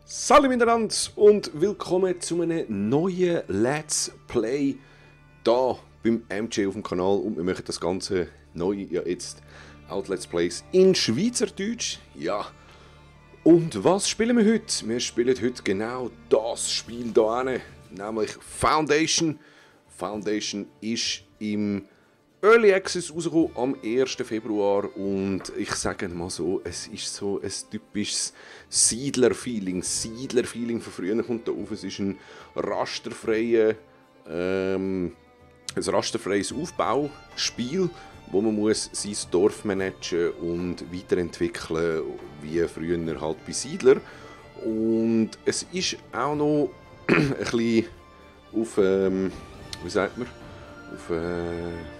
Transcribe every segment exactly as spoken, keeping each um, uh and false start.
Salut miteinander und willkommen zu einem neuen Let's Play hier beim M J auf dem Kanal. Und wir machen das Ganze neu ja jetzt auch Let's Plays in Schweizerdeutsch. Ja. Und was spielen wir heute? Wir spielen heute genau das Spiel hier hinten, nämlich Foundation. Foundation ist im Early Access rausgekommen am ersten Februar und ich sage mal so, es ist so ein typisches Siedler-Feeling. Siedler-Feeling von früher kommt da auf. Es ist ein rasterfreier, ähm, ein rasterfreies Aufbauspiel, wo man muss sein Dorf managen und weiterentwickeln, wie früher halt bei Siedler. Und es ist auch noch ein bisschen auf, ähm, wie sagt man, auf, äh,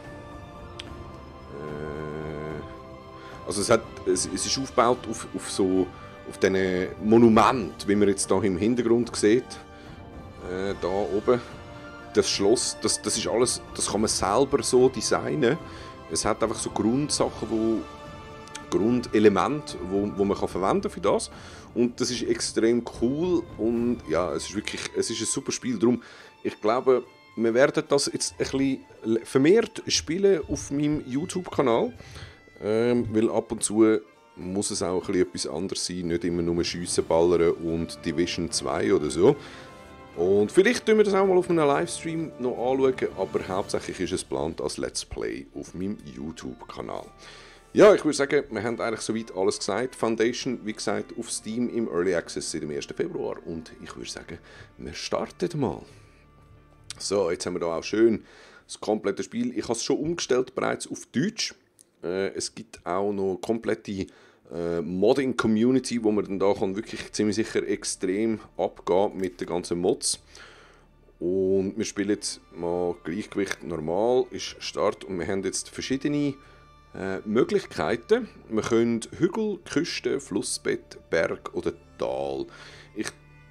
Also es, hat, es, es ist aufgebaut auf, auf so auf diesen Monument, wie man jetzt hier im Hintergrund sieht, äh, da oben. Das Schloss, das, das ist alles, das kann man selber so designen. Es hat einfach so Grundsachen, wo Grundelemente, wo, wo man kann verwenden für das. Und das ist extrem cool und ja, es ist wirklich, es ist ein super Spiel. Darum, ich glaube, wir werden das jetzt ein bisschen vermehrt spielen auf meinem YouTube-Kanal. Ähm, weil ab und zu muss es auch ein bisschen etwas anderes sein, nicht immer nur Schiessen, Ballern und Division zwei oder so. Und vielleicht tun wir das auch mal auf einem Livestream noch anschauen, aber hauptsächlich ist es geplant als Let's Play auf meinem YouTube-Kanal. Ja, ich würde sagen, wir haben eigentlich soweit alles gesagt. Foundation, wie gesagt, auf Steam im Early Access seit dem ersten Februar und ich würde sagen, wir starten mal. So, jetzt haben wir da auch schön das komplette Spiel. Ich habe es schon umgestellt bereits auf Deutsch. Es gibt auch noch komplette äh, Modding-Community, wo man dann da kann wirklich ziemlich sicher extrem abgehen mit den ganzen Mods. Und wir spielen jetzt mal Gleichgewicht normal, ist Start und wir haben jetzt verschiedene äh, Möglichkeiten. Wir können Hügel, Küste, Flussbett, Berg oder Tal. Ich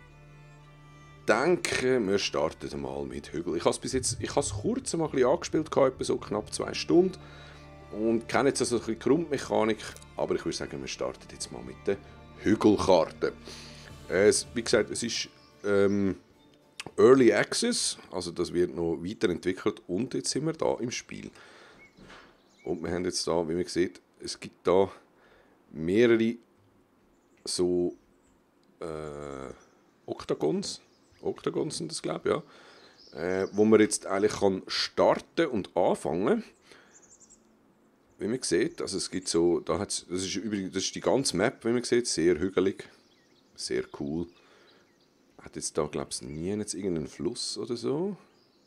denke, wir starten mal mit Hügel. Ich habe es bis jetzt, ich habe es kurz mal ein bisschen angespielt, etwa so knapp zwei Stunden. Und kenne jetzt also ein bisschen die Grundmechanik, aber ich würde sagen, wir starten jetzt mal mit der Hügelkarte. Es, wie gesagt, es ist ähm, Early Access, also das wird noch weiterentwickelt und jetzt sind wir da im Spiel. Und wir haben jetzt da, wie man sieht, es gibt da mehrere so äh, Oktagons, Oktagons sind das, glaube ich, ja, äh, wo man jetzt eigentlich kann starten und anfangen. Wie man sieht, also es gibt so, da hat's, das ist übrigens, das ist die ganze Map, wie man sieht, sehr hügelig, sehr cool. Hat jetzt da, glaube ich, nie jetzt irgendeinen Fluss oder so.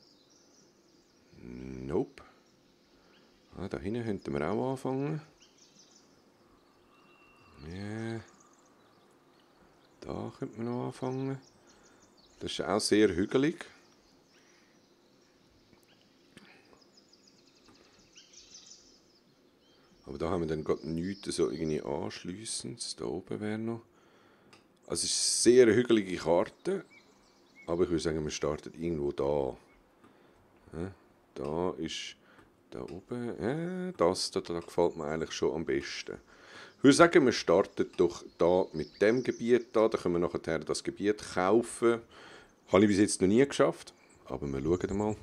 Nope. Ah, da hinten könnten wir auch anfangen. Ja. Da könnte man noch anfangen. Das ist auch sehr hügelig. Aber da haben wir dann gerade nichts so irgendwie anschliessend. Da oben wäre noch. Also es ist eine sehr hügelige Karte. Aber ich würde sagen, wir starten irgendwo da. Ja, da ist da oben. Ja, das da, da gefällt mir eigentlich schon am besten. Ich würde sagen, wir starten doch da mit dem Gebiet da. Da können wir nachher das Gebiet kaufen. Habe ich bis jetzt noch nie geschafft. Aber wir schauen mal.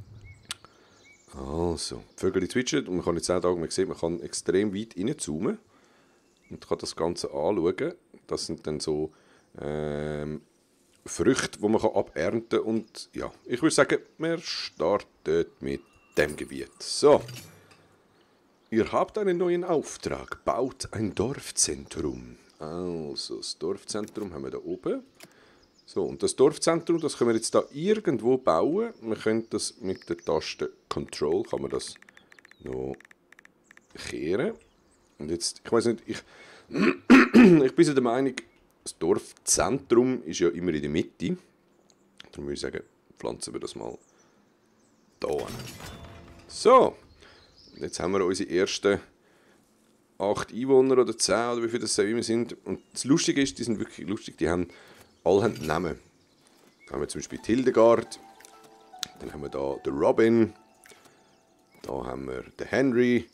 Also, die Vögel zwitschern und man kann jetzt auch sagen, man sieht, man kann extrem weit reinzoomen und kann das Ganze anschauen. Das sind dann so ähm, Früchte, die man abernten kann. Und ja, ich würde sagen, wir starten mit dem Gebiet. So, ihr habt einen neuen Auftrag, baut ein Dorfzentrum. Also, das Dorfzentrum haben wir da oben. So, und das Dorfzentrum, das können wir jetzt da irgendwo bauen. Wir können das mit der Taste Control, kann man das noch kehren. Und jetzt, ich weiß nicht, ich, ich bin so der Meinung, das Dorfzentrum ist ja immer in der Mitte. Darum würde ich sagen, pflanzen wir das mal da hin. So, und jetzt haben wir unsere ersten acht Einwohner oder zehn oder wie viele das immer sind. Und das Lustige ist, die sind wirklich lustig, die haben alle haben Namen. Da haben wir zum Beispiel Hildegard, dann haben wir da den Robin, da haben wir den Henry,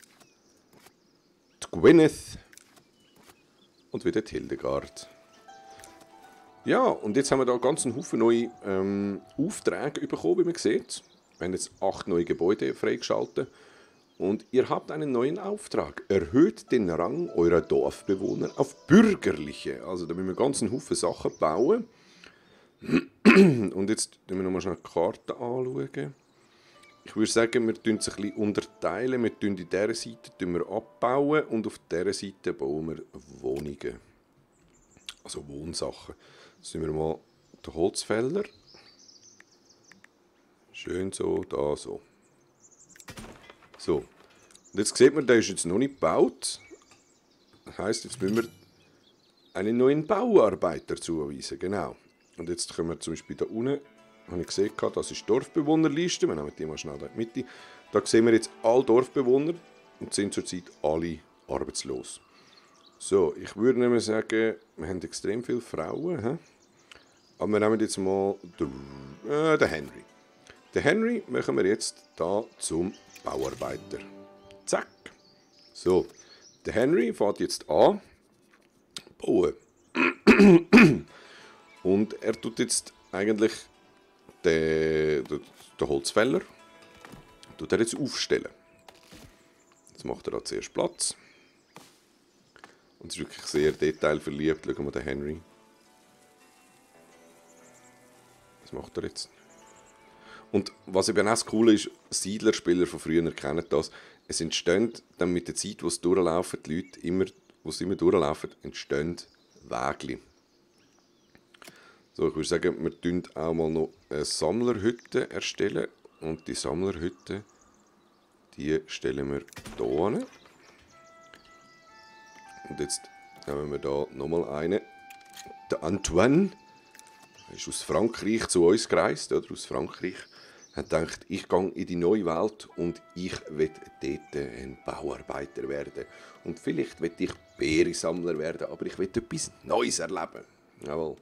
die Gwyneth und wieder die Hildegard. Ja, und jetzt haben wir da ganz einen Haufen neue ähm, Aufträge bekommen, wie man sieht. Wir haben jetzt acht neue Gebäude freigeschaltet. Und ihr habt einen neuen Auftrag. Erhöht den Rang eurer Dorfbewohner auf bürgerliche. Also da müssen wir ganz einen Haufen Sachen bauen. Und jetzt schauen wir nochmal schnell die Karte anschauen. Ich würde sagen, wir tun es ein bisschen unterteilen. Wir tun in dieser Seite tun wir abbauen und auf dieser Seite bauen wir Wohnungen. Also Wohnsachen. Jetzt nehmen wir mal den Holzfäller. Schön so, da so. So. Und jetzt sieht man, der ist jetzt noch nicht gebaut. Das heisst, jetzt müssen wir einen neuen Bauarbeiter zuweisen. Genau. Und jetzt können wir zum Beispiel da unten, habe ich gesehen, das ist die Dorfbewohnerliste. Wir nehmen die mal schnell da in die Mitte. Da sehen wir jetzt alle Dorfbewohner und sind zurzeit alle arbeitslos. So, ich würde nämlich sagen, wir haben extrem viele Frauen. He? Aber wir nehmen jetzt mal den, äh, den Henry. Den Henry machen wir jetzt da zum Bauarbeiter. Zack. So, der Henry fährt jetzt an. Bauen. Und er tut jetzt eigentlich den, den, den Holzfäller tut er jetzt aufstellen. Jetzt macht er da zuerst Platz. Und es ist wirklich sehr detailverliebt. Schauen wir den Henry. Was macht er jetzt? Und was eben auch das Coole ist, Siedlerspieler von früher kennen das. Es entstehen dann mit der Zeit, wo es durchlaufen, die Leute immer, wo sie immer durchlaufen, entstehen Wege. So, ich würde sagen, wir tun auch mal noch eine Sammlerhütte erstellen. Und die Sammlerhütte, die stellen wir hier hin. Und jetzt haben wir da nochmal einen. Der Antoine. Er ist aus Frankreich zu uns gereist, oder aus Frankreich. Er hat gedacht, ich gehe in die neue Welt und ich will dort ein Bauarbeiter werden. Und vielleicht will ich Beerensammler werden, aber ich will etwas Neues erleben. Jawohl.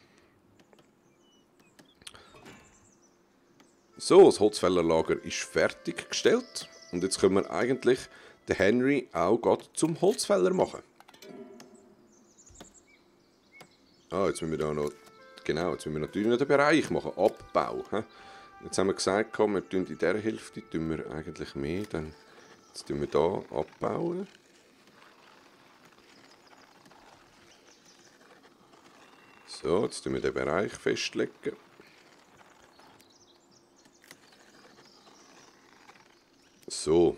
So, das Holzfällerlager ist fertiggestellt. Und jetzt können wir eigentlich den Henry auch gerade zum Holzfäller machen. Ah, jetzt müssen wir da noch... Genau, jetzt müssen wir natürlich noch den Bereich machen. Abbau. He? Jetzt haben wir gesagt, komm, wir tun in dieser Hälfte tun wir eigentlich mehr. Dann jetzt tun wir hier abbauen. So, jetzt tun wir den Bereich festlegen. So.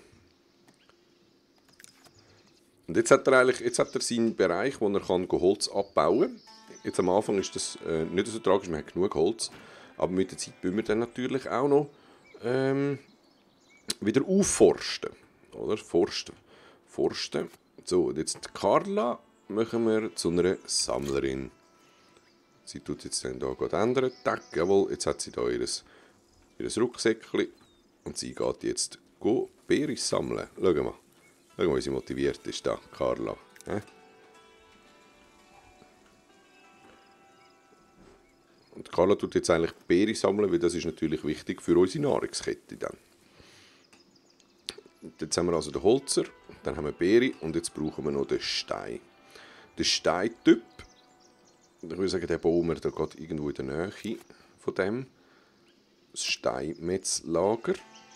Und jetzt hat er eigentlich jetzt hat er seinen Bereich, wo er kann Holz abbauen kann. Jetzt am Anfang ist das äh, nicht so tragisch, wir haben genug Holz. Aber mit der Zeit müssen wir dann natürlich auch noch ähm, wieder aufforsten. Oder? Forsten. Forsten. So, und jetzt die Carla machen wir zu einer Sammlerin. Sie tut jetzt dann hier gerade ändern. Tack, jawohl, jetzt hat sie hier ihr, ihr Rucksäckchen. Und sie geht jetzt Beeren sammeln. Schau mal. Schau mal, wie sie motiviert ist da, Carla. Äh? Und Carla tut jetzt eigentlich Beeren sammeln, weil das ist natürlich wichtig für unsere Nahrungskette dann. Jetzt haben wir also den Holzer, dann haben wir Beeren und jetzt brauchen wir noch den Stein. Den Steintyp, ich würde sagen, den bauen wir da gerade irgendwo in der Nähe von dem. Das Steinmetzlager.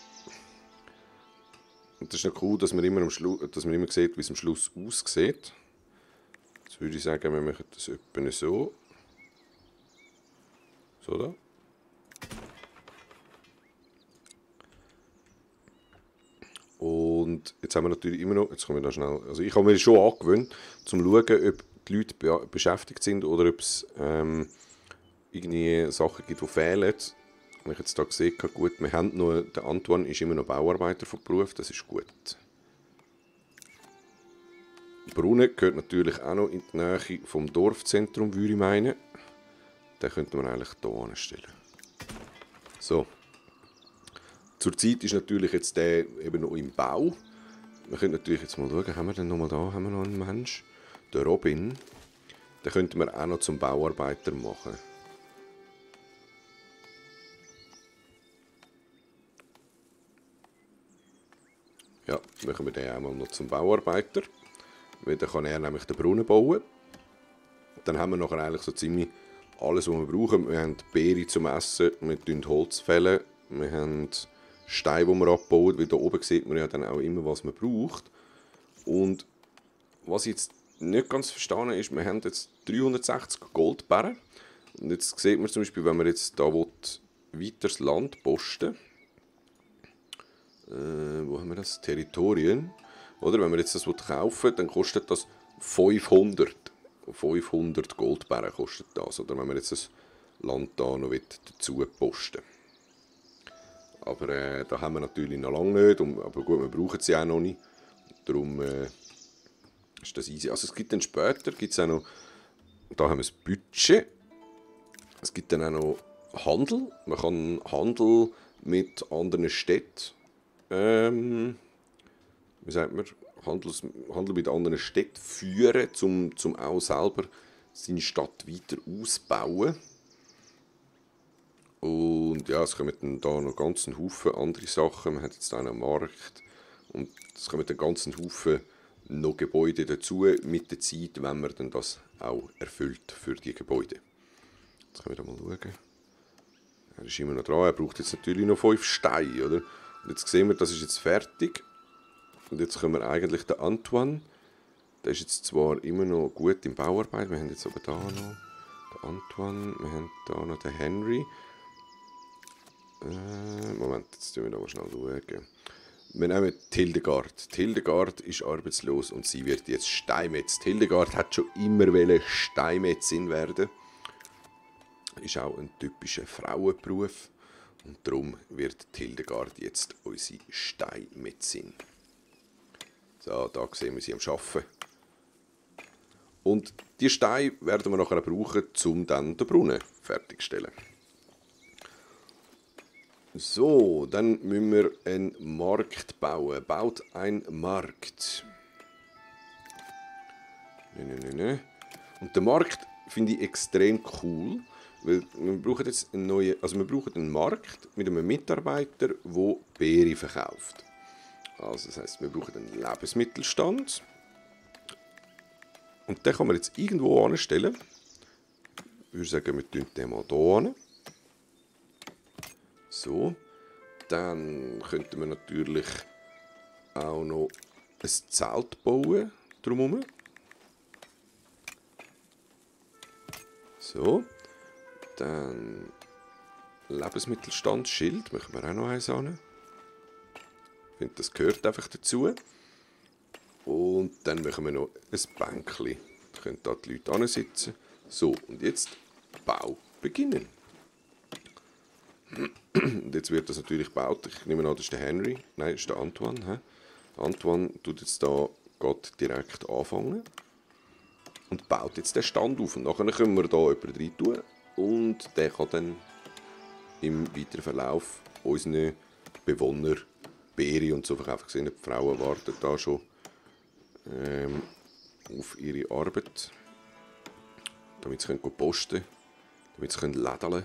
Und das ist noch cool, dass man immer, am Schlu- dass man immer sieht, wie es am Schluss aussieht. Jetzt würde ich sagen, wir machen das etwa so. So da. Und jetzt haben wir natürlich immer noch, jetzt kommen wir da schnell, also ich habe mir schon angewöhnt, zum zu schauen, ob die Leute be beschäftigt sind oder ob es ähm, irgendwie Sachen gibt, die fehlen. Wenn ich jetzt da gesehen habe, gut, wir haben noch, der Antoine ist immer noch Bauarbeiter von Beruf, das ist gut. Brunnen gehört natürlich auch noch in die Nähe vom Dorfzentrum, würde ich meinen. Den könnte man eigentlich hier anstellen. So. Zurzeit ist natürlich jetzt der eben noch im Bau. Wir können natürlich jetzt mal schauen, haben wir denn noch mal da, haben wir noch einen Mensch? Der Robin. Den könnten wir auch noch zum Bauarbeiter machen. Ja, machen wir den auch mal noch zum Bauarbeiter. Weil dann kann er nämlich den Brunnen bauen. Dann haben wir nachher eigentlich so ziemlich alles, was wir brauchen. Wir haben Beere zum Essen, wir fällen Holz, fällen, wir haben Steine, die wir abbauen, weil da oben sieht man ja dann auch immer, was man braucht. Und was ich jetzt nicht ganz verstanden ist, wir haben jetzt dreihundertsechzig Goldbarren. Und jetzt sieht man zum Beispiel, wenn man jetzt da will, weiter das Land posten, äh, wo haben wir das? Territorien. Oder wenn wir jetzt das kaufen will, dann kostet das fünfhundert. fünfhundert Goldbarren kostet das. Oder wenn wir jetzt das Land da noch dazu posten. Aber äh, da haben wir natürlich noch lange nicht. Und, aber gut, wir brauchen sie auch noch nicht. Darum äh, ist das easy. Also es gibt dann später, gibt's auch noch, da haben wir das Budget. Es gibt dann auch noch Handel. Man kann Handel mit anderen Städten, ähm, wie sagt man, Handels, Handel mit anderen Städten führen, um zum auch selber seine Stadt weiter auszubauen. Und ja, es kommen dann da noch ganz einen Haufen andere Sachen. Man hat jetzt auch einen Markt und es kommen dann ganz einen Haufen noch Gebäude dazu mit der Zeit, wenn man dann das auch erfüllt für die Gebäude. Jetzt können wir da mal schauen. Er ist immer noch dran. Er braucht jetzt natürlich noch fünf Steine, oder? Und jetzt sehen wir, das ist jetzt fertig. Und jetzt können wir eigentlich den Antoine. Der ist jetzt zwar immer noch gut in Bauarbeit. Wir haben jetzt aber da noch den Antoine. Wir haben da noch den Henry. Äh, Moment, jetzt tun wir da mal schnell schauen. Wir nehmen Hildegard. Hildegard ist arbeitslos und sie wird jetzt Steinmetz. Hildegard hat schon immer Steinmetzin werden. Ist auch ein typischer Frauenberuf. Und darum wird Hildegard jetzt unsere Steinmetzin. So, da sehen wir sie am Arbeiten. Und die Steine werden wir nachher brauchen, um dann den Brunnen fertigzustellen. So, dann müssen wir einen Markt bauen. Baut ein Markt. Ne, ne, ne, ne. Und den Markt finde ich extrem cool, weil wir brauchen jetzt einen neuen, also wir brauchen einen Markt mit einem Mitarbeiter, der Beere verkauft. Also das heisst, wir brauchen einen Lebensmittelstand. Und den kann man jetzt irgendwo anstellen. Ich würde sagen, wir tun den mal hier hin. So, dann könnten wir natürlich auch noch ein Zelt bauen drumherum. So, dann Lebensmittelstandsschild, machen wir auch noch eins an. Ich finde, das gehört einfach dazu. Und dann machen wir noch ein Bänkchen. Da können da die Leute hinsitzen. So, und jetzt Bau beginnen. Und jetzt wird das natürlich gebaut. Ich nehme an, das ist der Henry. Nein, das ist der Antoine. He? Antoine tut jetzt da geht direkt anfangen. Und baut jetzt den Stand auf. Und nachher können wir da jemanden rein tun. Und der kann dann im weiteren Verlauf unseren Bewohner Beere und so verkaufen. Gesehen, die Frauen warten da schon ähm, auf ihre Arbeit. Damit sie können posten können. Damit sie können lädeln.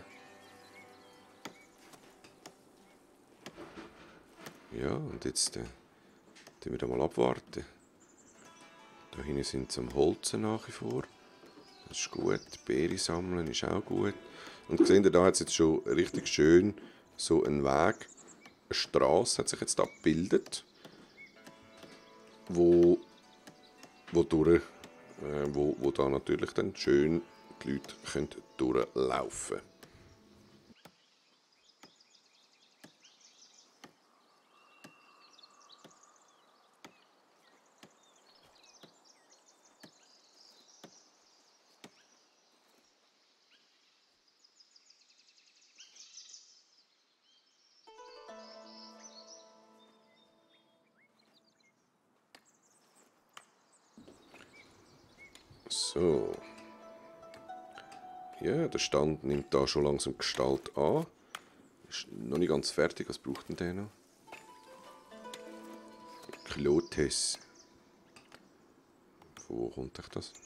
Ja, und jetzt äh, tun wir da mal abwarten. Da hinten sind sie am Holzen nach wie vor. Das ist gut. Beere sammeln ist auch gut. Und seht ihr, da hat es jetzt schon richtig schön so einen Weg. Eine Straße hat sich jetzt da gebildet, wo, wo, durch, äh, wo, wo da natürlich dann schön die Leute können durchlaufen können. So. Ja, der Stand nimmt da schon langsam Gestalt an. Ist noch nicht ganz fertig. Was braucht denn der noch? Klotes. Von wo kommt euch das?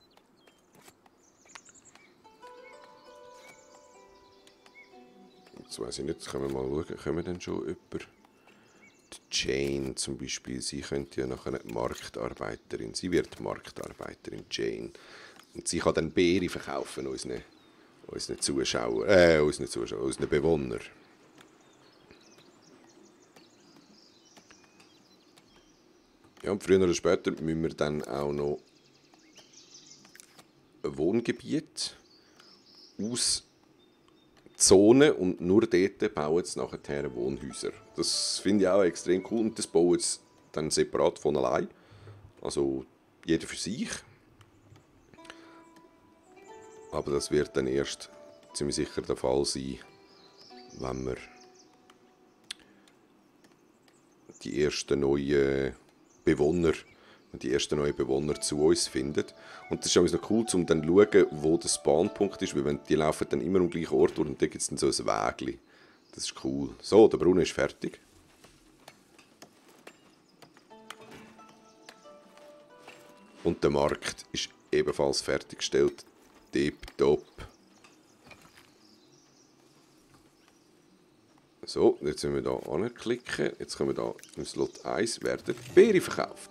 Jetzt weiss ich nicht. Können wir mal schauen. Können wir denn schon über die Jane zum Beispiel? Sie könnte ja nachher Marktarbeiterin. Sie wird Marktarbeiterin, Jane. Und sie kann dann Beere verkaufen, unseren, unseren Zuschauern, äh, unseren Zuschauern, unseren Bewohnern. Ja, und früher oder später müssen wir dann auch noch ein Wohngebiet auszonen und nur dort bauen sie nachher Wohnhäuser. Das finde ich auch extrem cool und das bauen sie dann separat von allein. Also jeder für sich. Aber das wird dann erst ziemlich sicher der Fall sein, wenn wir die ersten neuen Bewohner, die ersten neuen Bewohner zu uns finden. Und das ist auch noch cool, um dann zu schauen, wo der Spawnpunkt ist, weil die laufen dann immer am gleichen Ort und da gibt es dann so ein Wägli. Das ist cool. So, der Brunnen ist fertig. Und der Markt ist ebenfalls fertiggestellt. Tipptopp. So, jetzt müssen wir hier anklicken. Jetzt können wir hier im Slot eins werden Beere verkauft.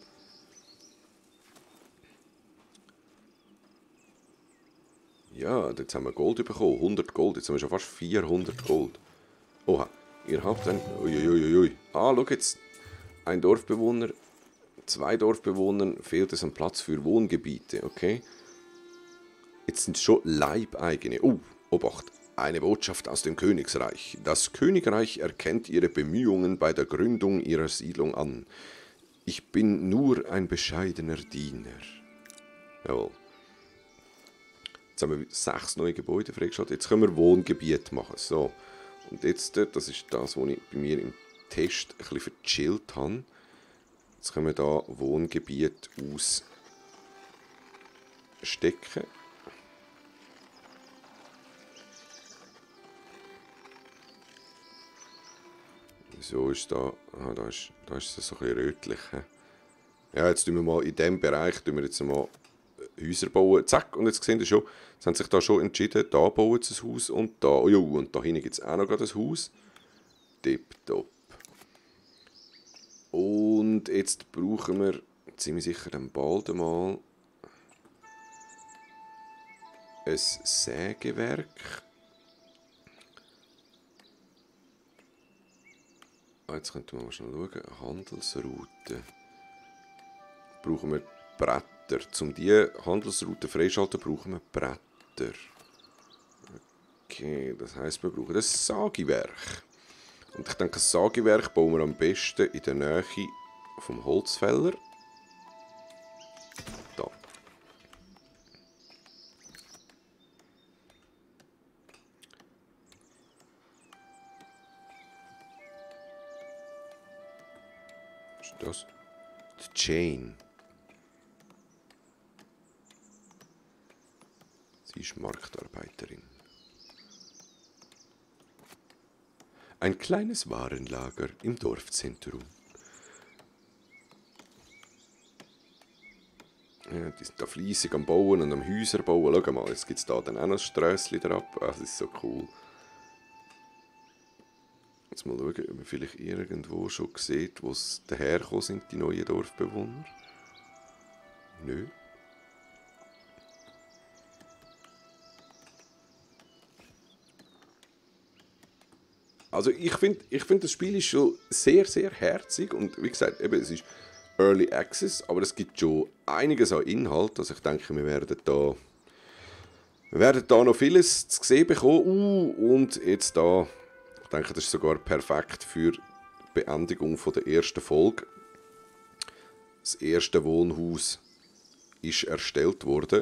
Ja, jetzt haben wir Gold bekommen. hundert Gold. Jetzt haben wir schon fast vierhundert Gold. Oha, ihr habt ein... Uiuiuiui. Ah, schau jetzt. Ein Dorfbewohner, zwei Dorfbewohnern fehlt es an Platz für Wohngebiete. Okay. Jetzt sind es schon Leibeigene. Oh, Obacht. Eine Botschaft aus dem Königsreich. Das Königreich erkennt ihre Bemühungen bei der Gründung ihrer Siedlung an. Ich bin nur ein bescheidener Diener. Jawohl. Jetzt haben wir sechs neue Gebäude freigeschaltet. Jetzt können wir Wohngebiet machen. So. Und jetzt, das ist das, was ich bei mir im Test ein bisschen verchillt habe. Jetzt können wir hier Wohngebiet ausstecken. Wieso ist da... Ah, da ist, da ist es so ein bisschen rötlich. Ja, jetzt tun wir mal in diesem Bereich tun wir jetzt mal Häuser bauen. Zack, und jetzt sehen Sie schon, sie haben sich da schon entschieden, da bauen sie ein Haus und da... Oh ja, und da hinten gibt es auch noch ein Haus. Tipptopp. Und jetzt brauchen wir ziemlich sicher dann bald einmal ein Sägewerk. Jetzt könnten wir mal schnell schauen. Handelsroute. Brauchen wir Bretter. Um diese Handelsroute freischalten, brauchen wir Bretter. Okay, das heisst, wir brauchen ein Sägewerk. Und ich denke, das Sägewerk bauen wir am besten in der Nähe vom Holzfäller. Da. Was ist das? Die Chain. Sie ist Marktarbeiterin. Ein kleines Warenlager im Dorfzentrum. Ja, die sind da fleissig am Bauen und am Häuser bauen. Schau mal, jetzt gibt es da dann auch noch ein Strösschen drauf. Ah, das ist so cool. Jetzt mal schauen, ob man vielleicht irgendwo schon sieht, wo es dahergekommen sind, die neuen Dorfbewohner. Nö. Also ich finde, ich find, das Spiel ist schon sehr, sehr herzig und wie gesagt, eben, es ist Early Access, aber es gibt schon einiges an Inhalt, also ich denke, wir werden da, wir werden da noch vieles zu sehen bekommen. Uh, und jetzt da, ich denke, das ist sogar perfekt für die Beendigung von der ersten Folge. Das erste Wohnhaus ist erstellt worden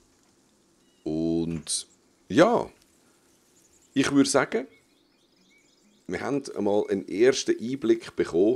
und ja, ich würde sagen, wir haben einmal einen ersten Einblick bekommen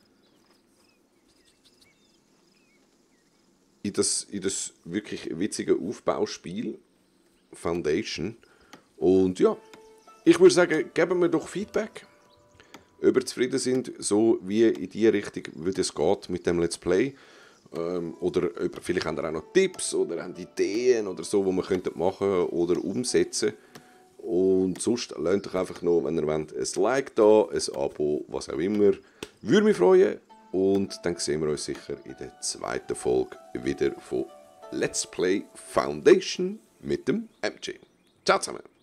in das, in das wirklich witzige Aufbauspiel Foundation. Und ja, ich würde sagen, geben wir doch Feedback, ob wir zufrieden sind, so wie in die Richtung, wie es geht mit dem Let's Play. Ähm, oder ob, vielleicht haben ihr auch noch Tipps oder haben Ideen oder so, die wir könnten machen oder umsetzen. Und sonst lasst euch einfach noch, wenn ihr wollt, ein Like da, ein Abo, was auch immer. Würde mich freuen. Und dann sehen wir uns sicher in der zweiten Folge wieder von Let's Play Foundation mit dem M J. Ciao zusammen.